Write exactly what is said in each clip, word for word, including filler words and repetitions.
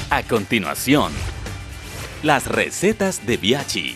A continuación, las recetas de Biaggi.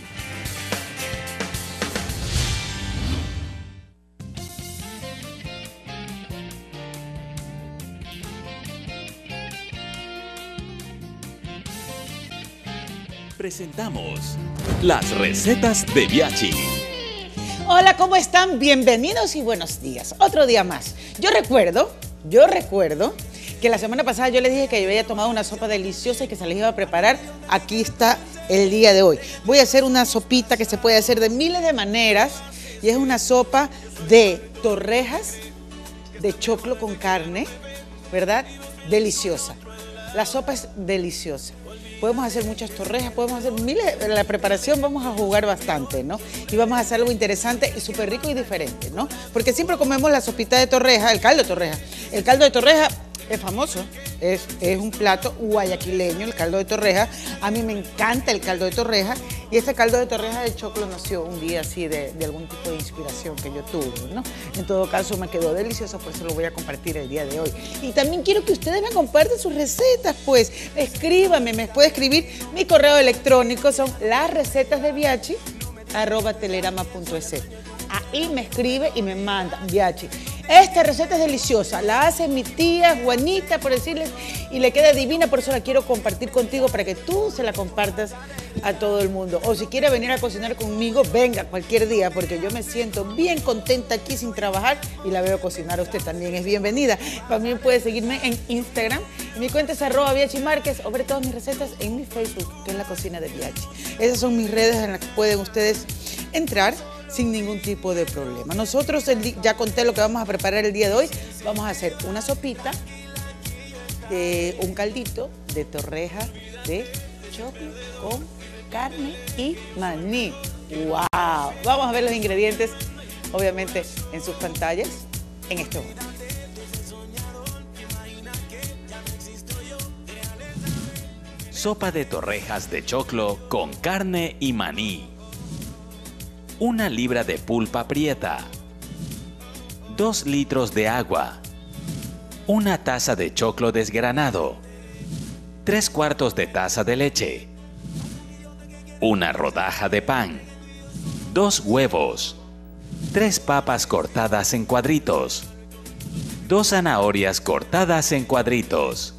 Presentamos las recetas de Biaggi. Hola, ¿cómo están? Bienvenidos y buenos días. Otro día más. Yo recuerdo, yo recuerdo que la semana pasada yo les dije que yo había tomado una sopa deliciosa y que se les iba a preparar. Aquí está el día de hoy. Voy a hacer una sopita que se puede hacer de miles de maneras y es una sopa de torrejas de choclo con carne, ¿verdad? Deliciosa. La sopa es deliciosa. Podemos hacer muchas torrejas, podemos hacer miles, en la preparación vamos a jugar bastante, ¿no? Y vamos a hacer algo interesante y súper rico y diferente, ¿no? Porque siempre comemos la sopita de torreja, el caldo de torreja. El caldo de torreja es famoso, es, es un plato guayaquileño, el caldo de torreja. A mí me encanta el caldo de torreja y este caldo de torreja de choclo nació un día así de, de algún tipo de inspiración que yo tuve, ¿no? En todo caso me quedó delicioso, por eso lo voy a compartir el día de hoy. Y también quiero que ustedes me compartan sus recetas, pues escríbame, me puede escribir, mi correo electrónico son las recetas de Biaggi arroba telerama punto es. Ahí me escribe y me manda, Biaggi, esta receta es deliciosa, la hace mi tía Juanita, por decirles, y le queda divina, por eso la quiero compartir contigo para que tú se la compartas a todo el mundo. O si quiere venir a cocinar conmigo, venga cualquier día, porque yo me siento bien contenta aquí sin trabajar y la veo cocinar a usted también, es bienvenida. También puede seguirme en Instagram, mi cuenta es arroba Biaggi Márquez, o ver todas mis recetas en mi Facebook, que es La Cocina de Biaggi. Esas son mis redes en las que pueden ustedes entrar sin ningún tipo de problema. Nosotros, el, ya conté lo que vamos a preparar el día de hoy. Vamos a hacer una sopita, de un caldito de torreja de choclo con carne y maní. ¡Wow! Vamos a ver los ingredientes, obviamente, en sus pantallas en este momento. Sopa de torrejas de choclo con carne y maní. Una libra de pulpa prieta, dos litros de agua, una taza de choclo desgranado, tres cuartos de taza de leche, una rodaja de pan, dos huevos, tres papas cortadas en cuadritos, dos zanahorias cortadas en cuadritos,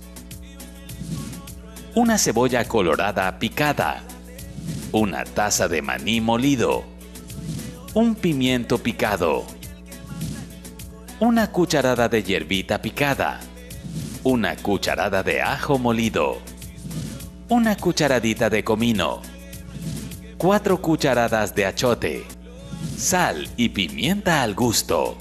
una cebolla colorada picada, una taza de maní molido, un pimiento picado, una cucharada de hierbita picada, una cucharada de ajo molido, una cucharadita de comino, cuatro cucharadas de achote, sal y pimienta al gusto.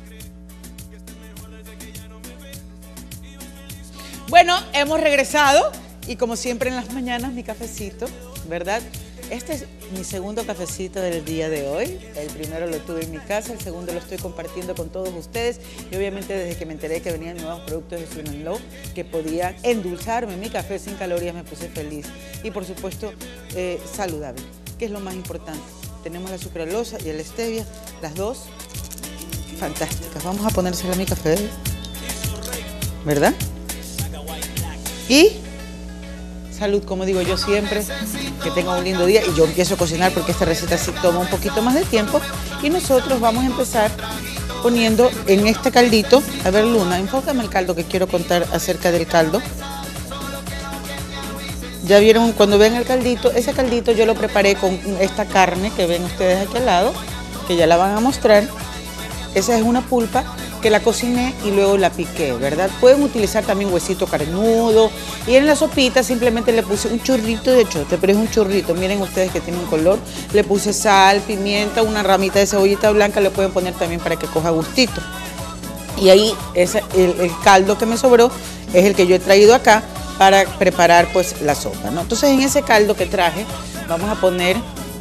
Bueno, hemos regresado y como siempre en las mañanas mi cafecito, ¿verdad? Este es mi segundo cafecito del día de hoy. El primero lo tuve en mi casa, el segundo lo estoy compartiendo con todos ustedes. Y obviamente desde que me enteré que venían nuevos productos de Sweet and Low que podían endulzarme mi café sin calorías, me puse feliz. Y por supuesto, eh, saludable, que es lo más importante. Tenemos la sucralosa y el stevia, las dos fantásticas. Vamos a ponérsela a mi café, ¿verdad? Y salud, como digo yo siempre, que tenga un lindo día. Y yo empiezo a cocinar porque esta receta sí toma un poquito más de tiempo. Y nosotros vamos a empezar poniendo en este caldito, a ver Luna, enfócame el caldo que quiero contar acerca del caldo. Ya vieron, cuando ven el caldito, ese caldito yo lo preparé con esta carne que ven ustedes aquí al lado, que ya la van a mostrar. Esa es una pulpa que la cociné y luego la piqué, ¿verdad? Pueden utilizar también huesito carnudo. Y en la sopita simplemente le puse un chorrito de achote, pero es un chorrito. Miren ustedes que tiene un color. Le puse sal, pimienta, una ramita de cebollita blanca. Le pueden poner también para que coja gustito. Y ahí ese, el, el caldo que me sobró es el que yo he traído acá para preparar pues la sopa, ¿no? Entonces en ese caldo que traje vamos a poner...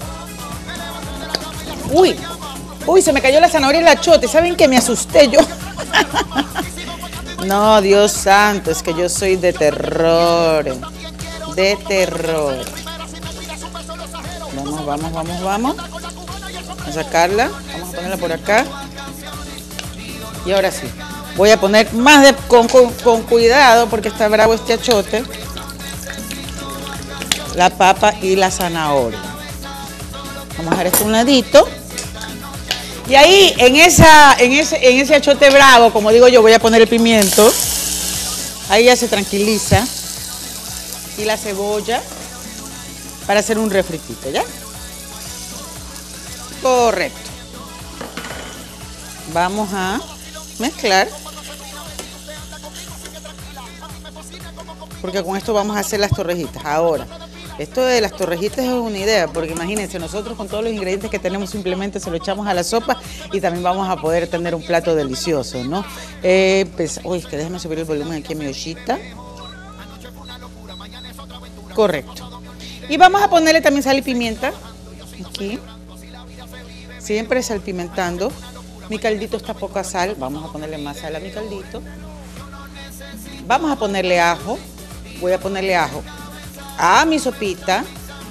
¡Uy! Uy, se me cayó la zanahoria y el achote. ¿Saben que me asusté yo? No, Dios santo, es que yo soy de terror. De terror. Vamos, vamos, vamos, vamos. A sacarla. Vamos a ponerla por acá. Y ahora sí. Voy a poner más de, con, con, con cuidado porque está bravo este achote. la papa y la zanahoria. Vamos a dejar esto a un ladito. Y ahí, en, esa, en, ese, en ese achote bravo, como digo yo, voy a poner el pimiento. Ahí ya se tranquiliza. Y la cebolla para hacer un refritito, ¿ya? Correcto. Vamos a mezclar. Porque con esto vamos a hacer las torrejitas. Ahora, esto de las torrejitas es una idea, porque imagínense, nosotros con todos los ingredientes que tenemos simplemente se lo echamos a la sopa y también vamos a poder tener un plato delicioso, ¿no? Eh, pues, uy, que déjame subir el volumen aquí a mi ollita. Correcto. Y vamos a ponerle también sal y pimienta. Aquí. Siempre salpimentando. Mi caldito está poca sal. Vamos a ponerle más sal a mi caldito. Vamos a ponerle ajo. Voy a ponerle ajo a mi sopita.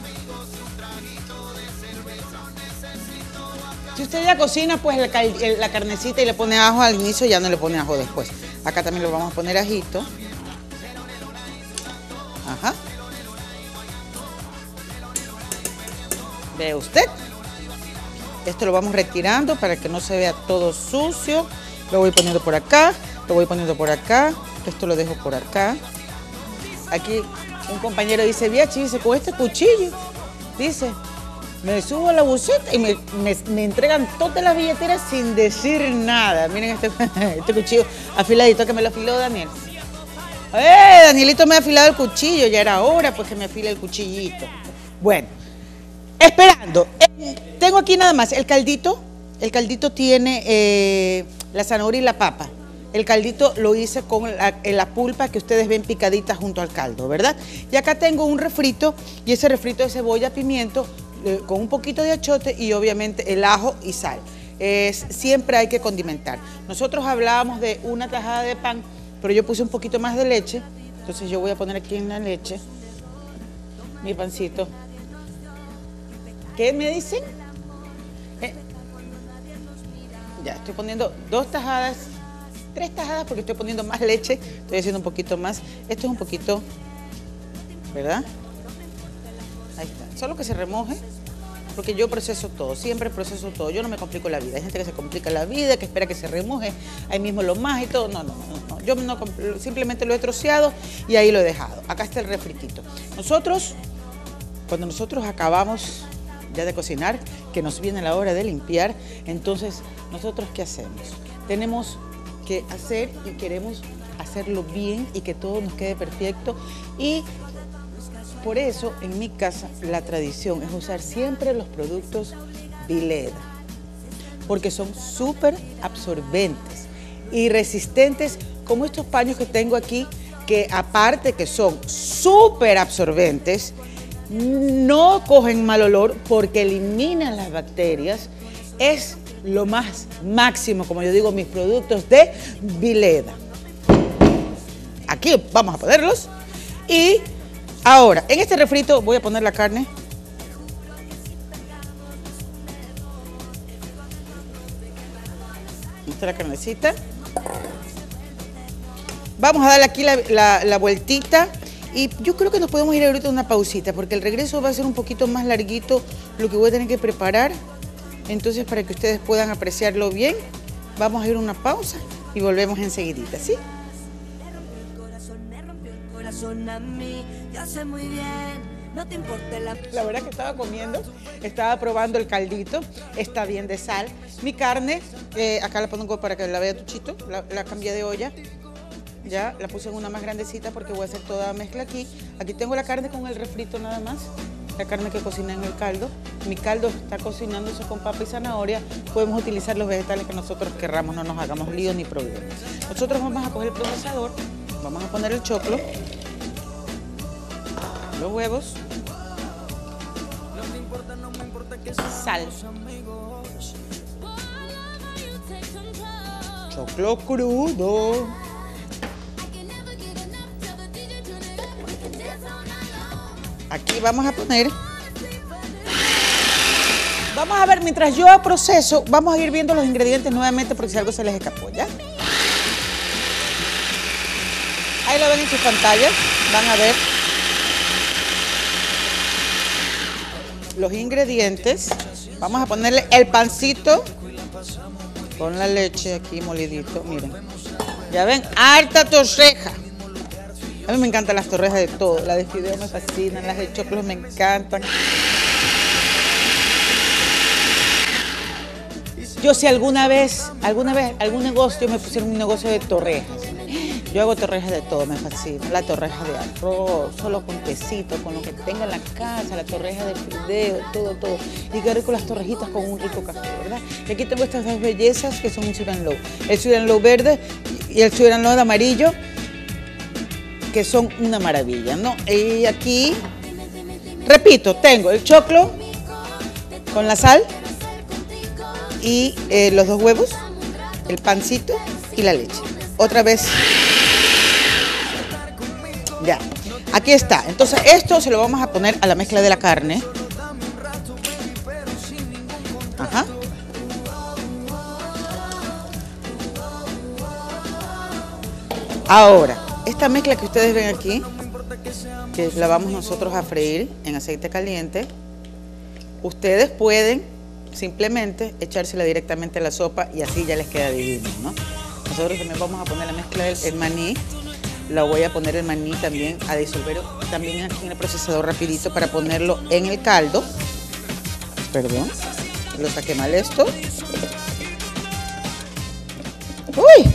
Si usted ya cocina, pues la, la carnecita y le pone ajo al inicio, ya no le pone ajo después. Acá también le vamos a poner ajito. Ajá. ¿Ve usted? Esto lo vamos retirando para que no se vea todo sucio. Lo voy poniendo por acá, lo voy poniendo por acá. Esto lo dejo por acá. Aquí un compañero dice, Viachi, dice, con este cuchillo, dice, me subo a la buceta y me, me, me entregan todas las billeteras sin decir nada. Miren este, este cuchillo afiladito que me lo afiló Daniel. ¡Eh! Danielito me ha afilado el cuchillo, ya era hora pues que me afile el cuchillito. Bueno, esperando. Eh, tengo aquí nada más el caldito. El caldito tiene eh, la zanahoria y la papa. El caldito lo hice con la, la pulpa que ustedes ven picadita junto al caldo, ¿verdad? Y acá tengo un refrito, y ese refrito de cebolla, pimiento, eh, con un poquito de achote y obviamente el ajo y sal. Es, siempre hay que condimentar. Nosotros hablábamos de una tajada de pan, pero yo puse un poquito más de leche, entonces yo voy a poner aquí en la leche mi pancito. ¿Qué me dicen? Eh, ya, estoy poniendo dos tajadas. Tres tajadas porque estoy poniendo más leche, estoy haciendo un poquito más. Esto es un poquito, ¿verdad? Ahí está. Solo que se remoje, porque yo proceso todo, siempre proceso todo. Yo no me complico la vida. Hay gente que se complica la vida, que espera que se remoje, ahí mismo lo más y todo. No, no, no, no. Yo no, simplemente lo he troceado y ahí lo he dejado. Acá está el refritito. Nosotros, cuando nosotros acabamos ya de cocinar, que nos viene la hora de limpiar, entonces, ¿nosotros qué hacemos? Tenemos que hacer y queremos hacerlo bien y que todo nos quede perfecto, y por eso en mi casa la tradición es usar siempre los productos Vileda, porque son súper absorbentes y resistentes, como estos paños que tengo aquí, que aparte que son súper absorbentes, no cogen mal olor porque eliminan las bacterias. Es lo más máximo, como yo digo, mis productos de Vileda. Aquí vamos a ponerlos. Y ahora, en este refrito voy a poner la carne. Esta es la carnecita. Vamos a darle aquí la, la, la vueltita. Y yo creo que nos podemos ir ahorita a una pausita, porque el regreso va a ser un poquito más larguito lo que voy a tener que preparar. Entonces, para que ustedes puedan apreciarlo bien, vamos a ir a una pausa y volvemos enseguidita, ¿sí? La verdad que estaba comiendo, estaba probando el caldito, está bien de sal. Mi carne, eh, acá la pongo para que la vea Tuchito, la, la cambié de olla. Ya la puse en una más grandecita porque voy a hacer toda la mezcla aquí. Aquí tengo la carne con el refrito nada más. La carne que cociné en el caldo. Mi caldo está cocinándose con papa y zanahoria. Podemos utilizar los vegetales que nosotros querramos, no nos hagamos líos ni problemas. Nosotros vamos a coger el procesador, vamos a poner el choclo, los huevos, sal, choclo crudo. Aquí vamos a poner, vamos a ver, mientras yo proceso, vamos a ir viendo los ingredientes nuevamente porque si algo se les escapó, ¿ya? Ahí lo ven en sus pantallas, van a ver. los ingredientes. Vamos a ponerle el pancito con la leche aquí molidito, miren. Ya ven, harta torreja. A mí me encantan las torrejas de todo. Las de fideo me fascinan, las de choclo me encantan. Yo si alguna vez, alguna vez, algún negocio me pusieron un negocio de torrejas. Yo hago torrejas de todo, me fascina. La torreja de arroz, solo con quesito, con lo que tenga en la casa, la torreja de fideo, todo, todo. Y qué rico las torrejitas con un rico café, ¿verdad? Y aquí tengo estas dos bellezas que son un sweet and low. El sweet and low verde y el sweet and low de amarillo, que son una maravilla, ¿no? Y aquí, repito, tengo el choclo con la sal y eh, los dos huevos, el pancito y la leche. Otra vez. Ya, aquí está. Entonces esto se lo vamos a poner a la mezcla de la carne. Ajá. Ahora, esta mezcla que ustedes ven aquí, que la vamos nosotros a freír en aceite caliente, ustedes pueden simplemente echársela directamente a la sopa y así ya les queda divino, ¿no? Nosotros también vamos a poner la mezcla del el maní. La voy a poner el maní también a disolver también aquí en el procesador rapidito para ponerlo en el caldo. Perdón, lo saqué mal esto. ¡Uy!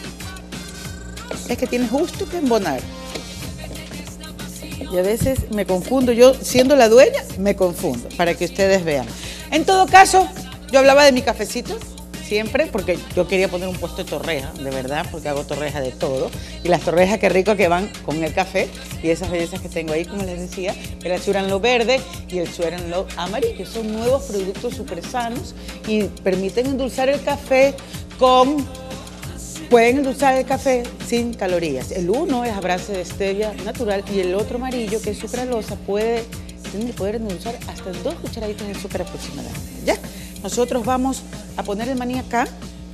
Es que tiene justo que embonar. Y a veces me confundo, yo siendo la dueña, me confundo, para que ustedes vean. En todo caso, yo hablaba de mi cafecito. Siempre, porque yo quería poner un puesto de torreja, de verdad, porque hago torreja de todo. Y las torrejas, qué rico que van con el café. Y esas bellezas que tengo ahí, como les decía, el sweet and low verde y el sweet and low amarillo. Son nuevos productos súper sanos y permiten endulzar el café con... Pueden endulzar el café sin calorías. El uno es a base de stevia natural y el otro amarillo, que es sucralosa, puede, tiene poder endulzar hasta dos cucharaditas de azúcar aproximadamente. ¿Ya? Nosotros vamos a poner el maní acá.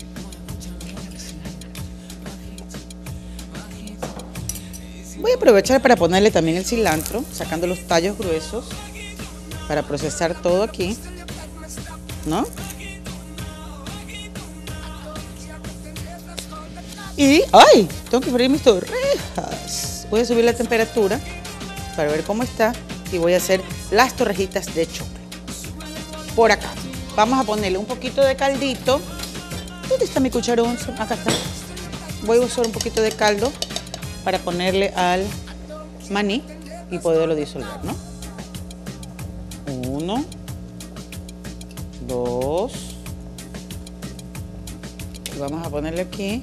Voy a aprovechar para ponerle también el cilantro, sacando los tallos gruesos, para procesar todo aquí, ¿no? Y, ¡ay! Tengo que freír mis torrejas. Voy a subir la temperatura para ver cómo está y voy a hacer las torrejitas de choclo. Por acá. Vamos a ponerle un poquito de caldito. ¿Dónde está mi cucharón? Acá está. Voy a usar un poquito de caldo para ponerle al maní y poderlo disolver, ¿no? Uno, dos. Y vamos a ponerle aquí.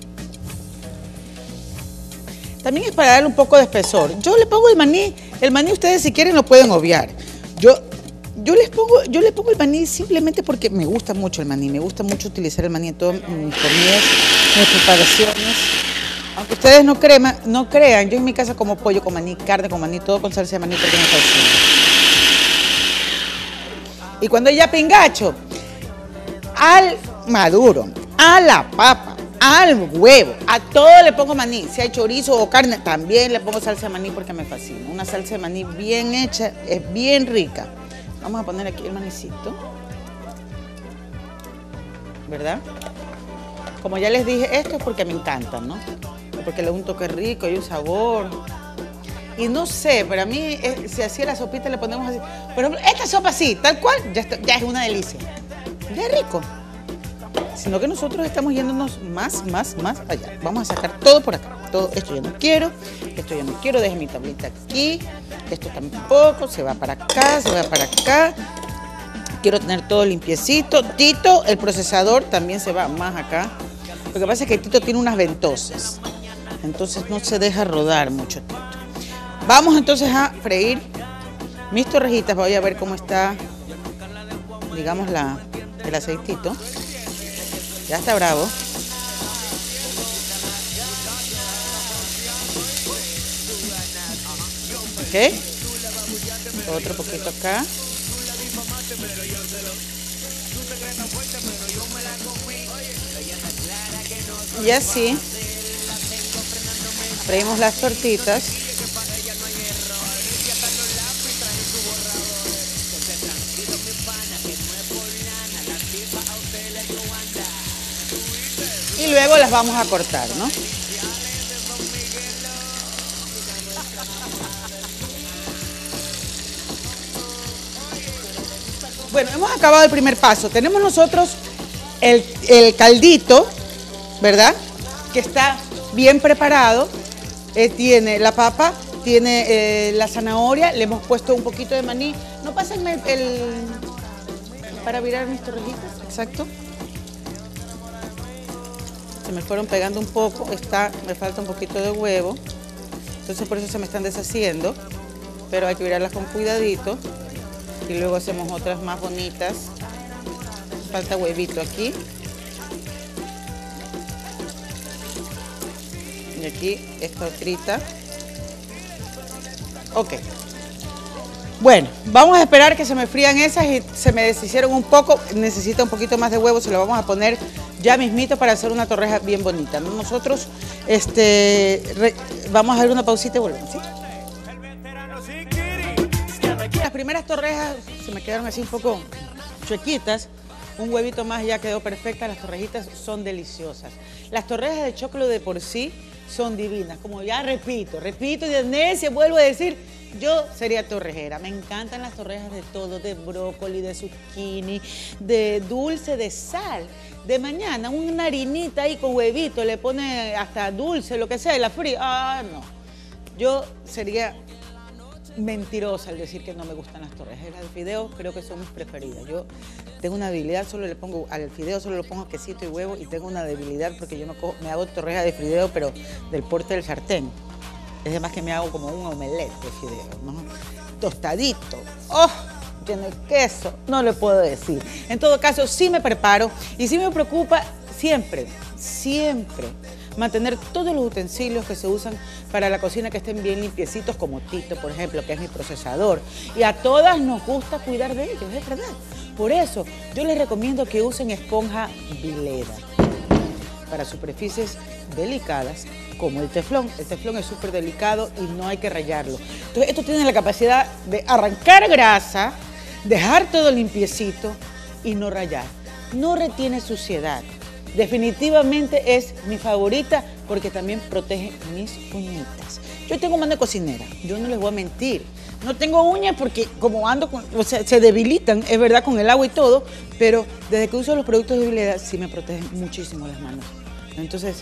También es para darle un poco de espesor. Yo le pongo el maní. El maní ustedes si quieren lo pueden obviar. Yo... Yo les pongo, yo le pongo el maní simplemente porque me gusta mucho el maní, me gusta mucho utilizar el maní en todas mis comidas, en mis preparaciones. Aunque ustedes no, crema, no crean, yo en mi casa como pollo con maní, carne con maní, todo con salsa de maní porque me fascina. Y cuando ya pingacho, al maduro, a la papa, al huevo, a todo le pongo maní. Si hay chorizo o carne, también le pongo salsa de maní porque me fascina. Una salsa de maní bien hecha, es bien rica. Vamos a poner aquí el manicito, ¿verdad? Como ya les dije, esto es porque me encantan, ¿no? Porque le da un toque rico y un sabor. Y no sé, para mí, eh, si hacía la sopita le ponemos así. Por ejemplo, esta sopa así, tal cual, ya, está, ya es una delicia. Ya es rico. Sino que nosotros estamos yéndonos más, más, más allá. Vamos a sacar todo por acá. Todo esto ya no quiero, esto ya no quiero, deje mi tablita aquí. Esto tampoco, se va para acá, se va para acá. Quiero tener todo limpiecito. Tito, el procesador, también se va más acá. Lo que pasa es que Tito tiene unas ventosas. Entonces no se deja rodar mucho Tito. Vamos entonces a freír mis torrejitas. Voy a ver cómo está, digamos, la, el aceitito. Ya está bravo. Ok. Otro poquito acá. Y así freímos las tortitas. y luego las vamos a cortar, ¿no? Bueno, hemos acabado el primer paso. Tenemos nosotros el, el caldito, ¿verdad? Que está bien preparado. Eh, tiene la papa, tiene eh, la zanahoria, le hemos puesto un poquito de maní. ¿No pasan el, el para virar mis torrejitas? Exacto. Se me fueron pegando un poco, está, me falta un poquito de huevo. Entonces por eso se me están deshaciendo. Pero hay que virarlas con cuidadito. Y luego hacemos otras más bonitas. Falta huevito aquí. Y aquí esta otrita. Ok. Bueno, vamos a esperar que se me frían esas y se me deshicieron un poco. Necesita un poquito más de huevo, se lo vamos a poner ya mismito para hacer una torreja bien bonita, ¿no? Nosotros este, re, vamos a hacer una pausita y volvemos, ¿sí? Las primeras torrejas se me quedaron así un poco chuequitas. Un huevito más ya quedó perfecta. Las torrejitas son deliciosas. Las torrejas de choclo de por sí son divinas. Como ya repito, repito y de necia vuelvo a decir, yo sería torrejera. Me encantan las torrejas de todo, de brócoli, de zucchini, de dulce, de sal. De mañana una harinita ahí con huevito, le pone hasta dulce, lo que sea, y la fría. Ah, no. Yo sería mentirosa al decir que no me gustan las torrejas. Las de fideo creo que son mis preferidas. Yo tengo una debilidad, solo le pongo al fideo, solo le pongo quesito y huevo, y tengo una debilidad porque yo no cojo, me hago torreja de fideo, pero del porte del sartén. Es además que me hago como un omelette de fideo, ¿no? Tostadito. ¡Oh! Tiene queso, no le puedo decir. En todo caso, sí me preparo y sí me preocupa siempre, siempre mantener todos los utensilios que se usan para la cocina que estén bien limpiecitos, como Tito, por ejemplo, que es mi procesador. Y a todas nos gusta cuidar de ellos, es verdad. Por eso, yo les recomiendo que usen esponja Vileda para superficies delicadas, como el teflón. El teflón es súper delicado y no hay que rayarlo. Entonces, esto tiene la capacidad de arrancar grasa, dejar todo limpiecito y no rayar. No retiene suciedad. Definitivamente es mi favorita porque también protege mis uñitas. Yo tengo mano de cocinera, yo no les voy a mentir. No tengo uñas porque como ando, con, o sea, se debilitan, es verdad, con el agua y todo, pero desde que uso los productos de Vileda sí me protegen muchísimo las manos. Entonces,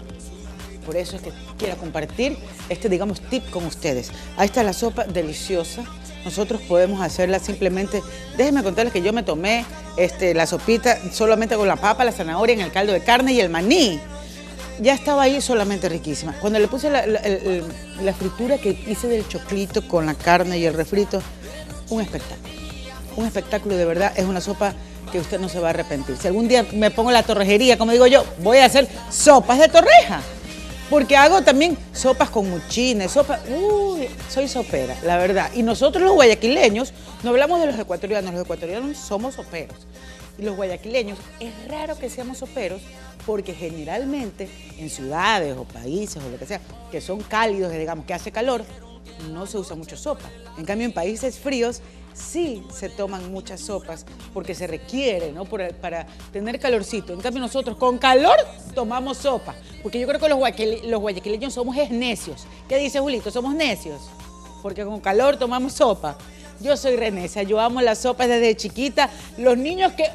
por eso es que quiero compartir este, digamos, tip con ustedes. Ahí está la sopa deliciosa. Nosotros podemos hacerla simplemente, déjenme contarles que yo me tomé este, la sopita solamente con la papa, la zanahoria en el caldo de carne y el maní. Ya estaba ahí solamente riquísima. Cuando le puse la, la, la, la fritura que hice del choclito con la carne y el refrito, un espectáculo. Un espectáculo de verdad, es una sopa que usted no se va a arrepentir. Si algún día me pongo la torrejería, como digo yo, voy a hacer sopas de torreja. Porque hago también sopas con muchines, sopas... Uy, soy sopera, la verdad. Y nosotros los guayaquileños, no hablamos de los ecuatorianos, los ecuatorianos somos soperos. Y los guayaquileños, es raro que seamos soperos porque generalmente en ciudades o países o lo que sea, que son cálidos, digamos, que hace calor, no se usa mucho sopa. En cambio, en países fríos sí se toman muchas sopas porque se requiere, ¿no? Por, para tener calorcito. En cambio, nosotros con calor tomamos sopa. Porque yo creo que los, guayaquil, los guayaquileños somos es necios. ¿Qué dice Julito? Somos necios. Porque con calor tomamos sopa. Yo soy renecia, yo amo la sopa desde chiquita. Los niños que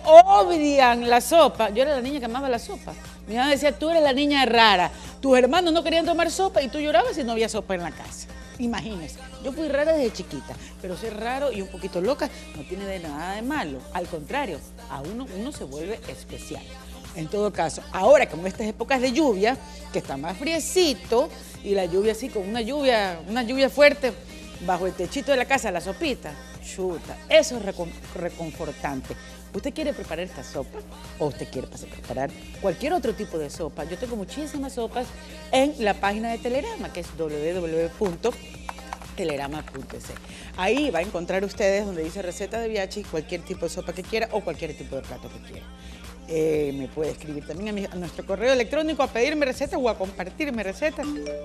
odian la sopa, yo era la niña que amaba la sopa. Mi mamá decía, tú eres la niña rara. Tus hermanos no querían tomar sopa y tú llorabas si no había sopa en la casa. Imagínense, yo fui rara desde chiquita, pero ser raro y un poquito loca no tiene de nada de malo. Al contrario, a uno, uno se vuelve especial. En todo caso, ahora como estas épocas de lluvia, que está más friecito, y la lluvia así, con una lluvia, una lluvia fuerte, bajo el techito de la casa, la sopita, chuta, eso es recon, reconfortante. ¿Usted quiere preparar esta sopa o usted quiere preparar cualquier otro tipo de sopa? Yo tengo muchísimas sopas en la página de Telerama, que es doble u doble u doble u punto telerama punto es. Ahí va a encontrar ustedes donde dice receta de viachi, cualquier tipo de sopa que quiera o cualquier tipo de plato que quiera. Eh, me puede escribir también a, mi, a nuestro correo electrónico a pedirme recetas o a compartirme recetas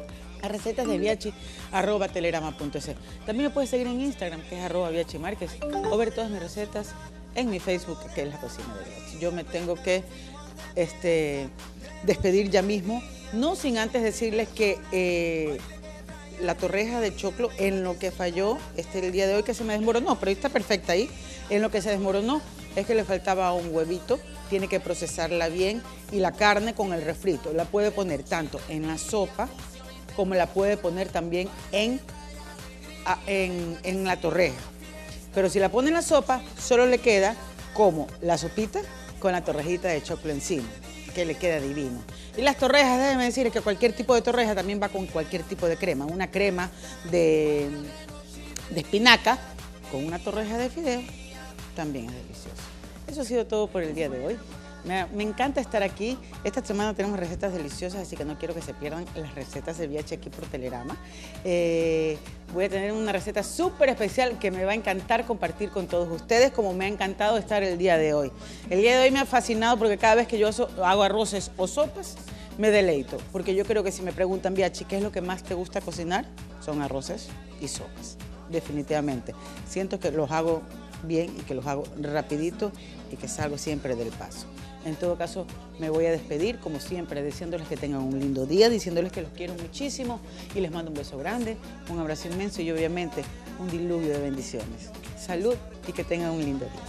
a recetas de viachi arroba telerama punto es. También me puede seguir en Instagram, que es arroba viachi márquez, o ver todas mis recetas en mi Facebook, que es la cocina de viachi. Yo me tengo que este, despedir ya mismo, no sin antes decirles que eh, la torreja de choclo en lo que falló este el día de hoy, que se me desmoronó, pero está perfecta ahí, en lo que se desmoronó es que le faltaba un huevito, tiene que procesarla bien, y la carne con el refrito, la puede poner tanto en la sopa como la puede poner también en, en, en la torreja. Pero si la pone en la sopa, solo le queda como la sopita con la torrejita de choclo encima, que le queda divino. Y las torrejas, déjenme decir que cualquier tipo de torreja también va con cualquier tipo de crema. Una crema de, de espinaca con una torreja de fideo también es delicioso. Eso ha sido todo por el día de hoy. Me, me encanta estar aquí. Esta semana tenemos recetas deliciosas, así que no quiero que se pierdan las recetas de V I H aquí por Telerama. Eh, voy a tener una receta súper especial que me va a encantar compartir con todos ustedes, como me ha encantado estar el día de hoy. El día de hoy me ha fascinado porque cada vez que yo hago arroces o sopas, me deleito. Porque yo creo que si me preguntan, V I H, ¿qué es lo que más te gusta cocinar? Son arroces y sopas, definitivamente. Siento que los hago bien y que los hago rapidito y que salgo siempre del paso. En todo caso, me voy a despedir, como siempre, diciéndoles que tengan un lindo día, diciéndoles que los quiero muchísimo y les mando un beso grande, un abrazo inmenso y obviamente un diluvio de bendiciones. Salud y que tengan un lindo día.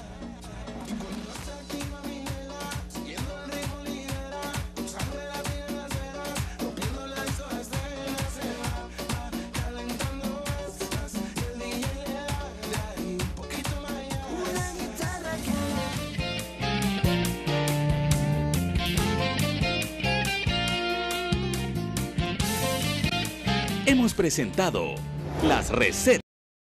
Hemos presentado las recetas